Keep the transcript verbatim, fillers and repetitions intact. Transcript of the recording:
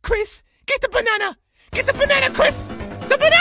Kris, get the banana! Get the banana, Kris! The banana!